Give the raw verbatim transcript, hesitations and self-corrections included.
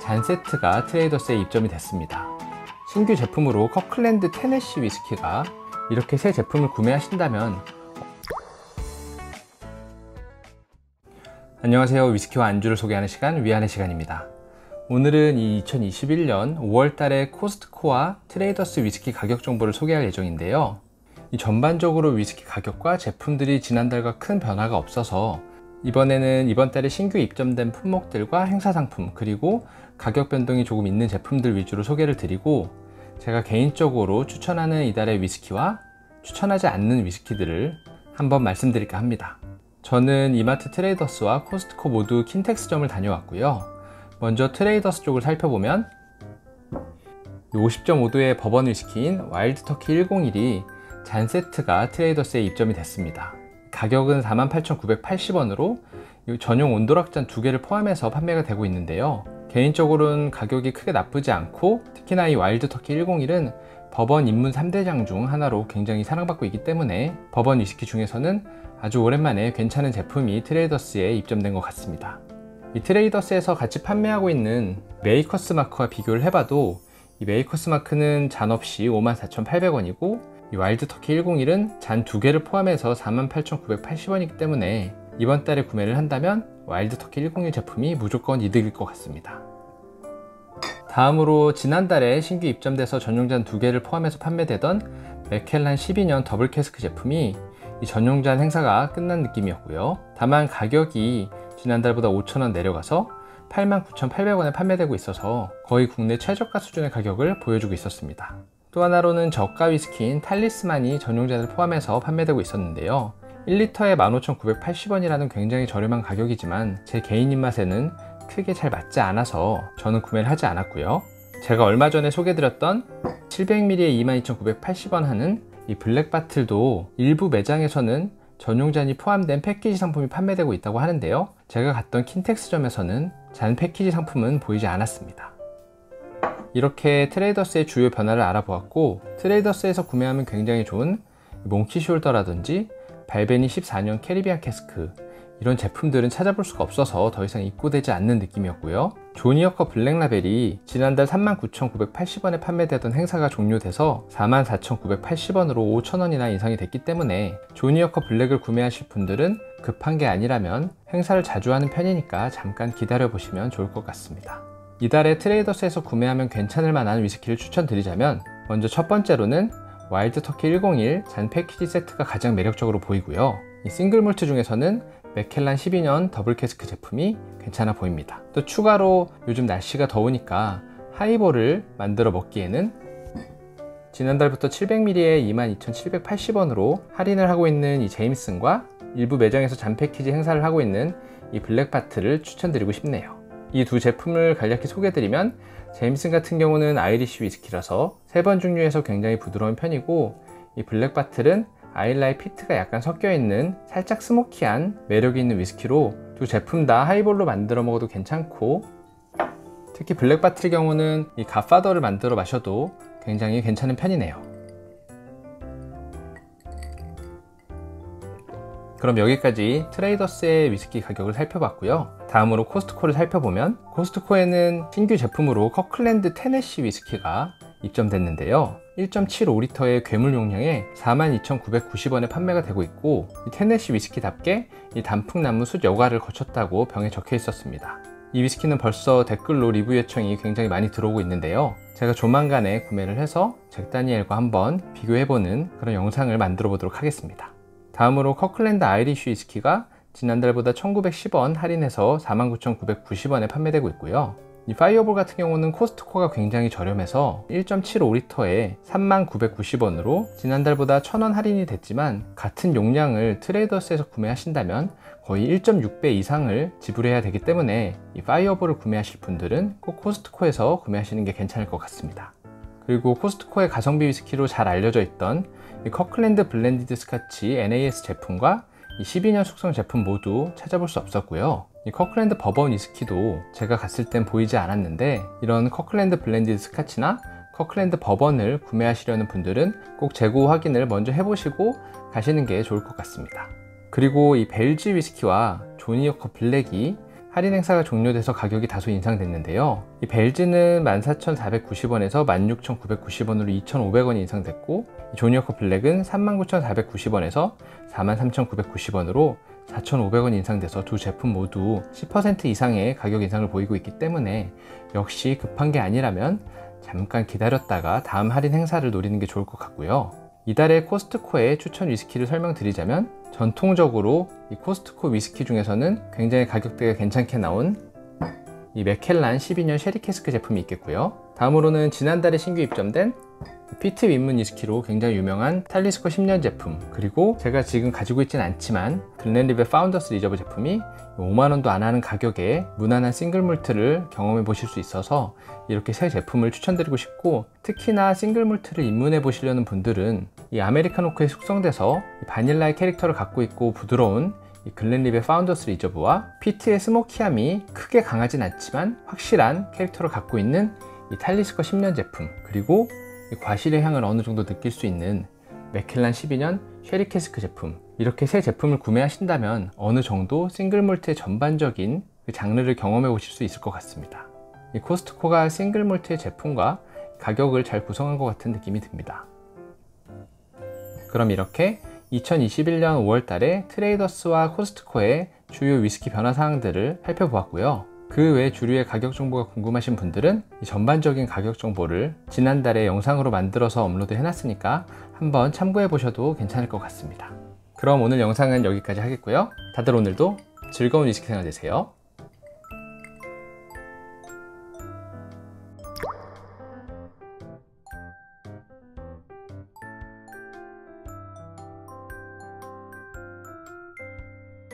잔 세트가 트레이더스에 입점이 됐습니다. 신규 제품으로 커클랜드 테네시 위스키가 이렇게 새 제품을 구매하신다면 안녕하세요. 위스키와 안주를 소개하는 시간, 위안의 시간입니다. 오늘은 이 이천이십일 년 오월 달에 코스트코와 트레이더스 위스키 가격 정보를 소개할 예정인데요. 이 전반적으로 위스키 가격과 제품들이 지난달과 큰 변화가 없어서 이번에는 이번 달에 신규 입점된 품목들과 행사 상품, 그리고 가격 변동이 조금 있는 제품들 위주로 소개를 드리고, 제가 개인적으로 추천하는 이달의 위스키와 추천하지 않는 위스키들을 한번 말씀드릴까 합니다. 저는 이마트 트레이더스와 코스트코 모두 킨텍스점을 다녀왔고요. 먼저 트레이더스 쪽을 살펴보면 오십 점 오 도의 버번 위스키인 와일드 터키 백일이 잔 세트가 트레이더스에 입점이 됐습니다. 가격은 사만 팔천구백팔십 원으로 전용 온도락잔 두 개를 포함해서 판매가 되고 있는데요. 개인적으로는 가격이 크게 나쁘지 않고, 특히나 이 와일드 터키 백일은 버번 입문 삼 대장 중 하나로 굉장히 사랑받고 있기 때문에 버번 위스키 중에서는 아주 오랜만에 괜찮은 제품이 트레이더스에 입점된 것 같습니다. 이 트레이더스에서 같이 판매하고 있는 메이커스 마크와 비교를 해봐도 이 메이커스 마크는 잔 없이 오만 사천팔백 원이고 이 와일드 터키 백일은 잔 두 개를 포함해서 사만 팔천구백팔십 원이기 때문에 이번 달에 구매를 한다면 와일드 터키 백일 제품이 무조건 이득일 것 같습니다. 다음으로 지난달에 신규 입점돼서 전용잔 두 개를 포함해서 판매되던 맥켈란 십이 년 더블 캐스크 제품이 이 전용잔 행사가 끝난 느낌이었고요. 다만 가격이 지난달보다 오천 원 내려가서 팔만 구천팔백 원에 판매되고 있어서 거의 국내 최저가 수준의 가격을 보여주고 있었습니다. 또 하나로는 저가 위스키인 탈리스만이 전용잔을 포함해서 판매되고 있었는데요. 일 리터에 만 오천구백팔십 원이라는 굉장히 저렴한 가격이지만 제 개인 입맛에는 크게 잘 맞지 않아서 저는 구매를 하지 않았고요. 제가 얼마 전에 소개드렸던 칠백 밀리리터에 이만 이천구백팔십 원 하는 이 블랙바틀도 일부 매장에서는 전용잔이 포함된 패키지 상품이 판매되고 있다고 하는데요. 제가 갔던 킨텍스점에서는 잔 패키지 상품은 보이지 않았습니다. 이렇게 트레이더스의 주요 변화를 알아보았고, 트레이더스에서 구매하면 굉장히 좋은 몽키 숄더라든지 발베니 십사 년 캐리비안 캐스크, 이런 제품들은 찾아볼 수가 없어서 더 이상 입고되지 않는 느낌이었고요. 조니워커 블랙라벨이 지난달 삼만 구천구백팔십 원에 판매되던 행사가 종료돼서 사만 사천구백팔십 원으로 오천 원이나 인상이 됐기 때문에 조니워커 블랙을 구매하실 분들은 급한 게 아니라면 행사를 자주 하는 편이니까 잠깐 기다려 보시면 좋을 것 같습니다. 이달에 트레이더스에서 구매하면 괜찮을 만한 위스키를 추천드리자면, 먼저 첫 번째로는 와일드 터키 백일 잔 패키지 세트가 가장 매력적으로 보이고요. 이 싱글 몰트 중에서는 맥켈란 십이 년 더블 캐스크 제품이 괜찮아 보입니다. 또 추가로 요즘 날씨가 더우니까 하이볼을 만들어 먹기에는 지난달부터 칠백 밀리리터에 이만 이천칠백팔십 원으로 할인을 하고 있는 이 제임슨과 일부 매장에서 잔 패키지 행사를 하고 있는 이 블랙바틀을 추천드리고 싶네요. 이 두 제품을 간략히 소개해드리면, 제임슨 같은 경우는 아이리쉬 위스키라서 세 번 증류해서 굉장히 부드러운 편이고, 이 블랙바틀은 아일라의 피트가 약간 섞여있는 살짝 스모키한 매력이 있는 위스키로 두 제품 다 하이볼로 만들어 먹어도 괜찮고, 특히 블랙바틀의 경우는 이 갓파더를 만들어 마셔도 굉장히 괜찮은 편이네요. 그럼 여기까지 트레이더스의 위스키 가격을 살펴봤고요. 다음으로 코스트코를 살펴보면, 코스트코에는 신규 제품으로 커클랜드 테네시 위스키가 입점됐는데요. 일 점 칠오 리터의 괴물 용량에 사만 이천구백구십 원에 판매가 되고 있고, 이 테네시 위스키답게 이 단풍나무 숯 여과를 거쳤다고 병에 적혀 있었습니다. 이 위스키는 벌써 댓글로 리뷰 요청이 굉장히 많이 들어오고 있는데요. 제가 조만간에 구매를 해서 잭 다니엘과 한번 비교해보는 그런 영상을 만들어 보도록 하겠습니다. 다음으로 커클랜드 아이리쉬 위스키가 지난달보다 천구백십 원 할인해서 사만 구천구백구십 원에 판매되고 있고요. 이 파이어볼 같은 경우는 코스트코가 굉장히 저렴해서 일 점 칠오 리터에 삼만 구백구십 원으로 지난달보다 천 원 할인이 됐지만, 같은 용량을 트레이더스에서 구매하신다면 거의 일 점 육 배 이상을 지불해야 되기 때문에 이 파이어볼을 구매하실 분들은 꼭 코스트코에서 구매하시는 게 괜찮을 것 같습니다. 그리고 코스트코의 가성비 위스키로 잘 알려져 있던 이 커클랜드 블렌디드 스카치 엔 에이 에스 제품과 이 십이 년 숙성 제품 모두 찾아볼 수 없었고요. 이 커클랜드 버번 위스키도 제가 갔을 땐 보이지 않았는데, 이런 커클랜드 블렌디드 스카치나 커클랜드 버번을 구매하시려는 분들은 꼭 재고 확인을 먼저 해보시고 가시는 게 좋을 것 같습니다. 그리고 이 벨지 위스키와 조니워커 블랙이 할인 행사가 종료돼서 가격이 다소 인상됐는데요. 이 벨즈는 만 사천사백구십 원에서 만 육천구백구십 원으로 이천오백 원이 인상됐고, 조니워커 블랙은 삼만 구천사백구십 원에서 사만 삼천구백구십 원으로 사천오백 원 인상돼서 두 제품 모두 십 퍼센트 이상의 가격 인상을 보이고 있기 때문에 역시 급한 게 아니라면 잠깐 기다렸다가 다음 할인 행사를 노리는 게 좋을 것 같고요. 이달의 코스트코의 추천 위스키를 설명드리자면, 전통적으로 이 코스트코 위스키 중에서는 굉장히 가격대가 괜찮게 나온 이 맥켈란 십이 년 쉐리 캐스크 제품이 있겠고요. 다음으로는 지난달에 신규 입점된 피트 윈문 위스키로 굉장히 유명한 탈리스코 십 년 제품, 그리고 제가 지금 가지고 있진 않지만 글렌리벳 파운더스 리저브 제품이 오만 원도 안 하는 가격에 무난한 싱글 몰트를 경험해 보실 수 있어서 이렇게 새 제품을 추천드리고 싶고, 특히나 싱글 몰트를 입문해 보시려는 분들은 이 아메리칸 오크에 숙성돼서 바닐라의 캐릭터를 갖고 있고 부드러운 이 글렌리벳 파운더스 리저브와 피트의 스모키함이 크게 강하진 않지만 확실한 캐릭터를 갖고 있는 이 탈리스코 십 년 제품, 그리고 이 과실의 향을 어느 정도 느낄 수 있는 맥켈란 십이 년 쉐리 캐스크 제품, 이렇게 세 제품을 구매하신다면 어느 정도 싱글 몰트의 전반적인 그 장르를 경험해 보실 수 있을 것 같습니다. 이 코스트코가 싱글 몰트의 제품과 가격을 잘 구성한 것 같은 느낌이 듭니다. 그럼 이렇게 이천이십일 년 오월 달에 트레이더스와 코스트코의 주요 위스키 변화 사항들을 살펴보았고요. 그 외 주류의 가격 정보가 궁금하신 분들은 이 전반적인 가격 정보를 지난달에 영상으로 만들어서 업로드 해놨으니까 한번 참고해 보셔도 괜찮을 것 같습니다. 그럼 오늘 영상은 여기까지 하겠고요. 다들 오늘도 즐거운 위스키 생활 되세요.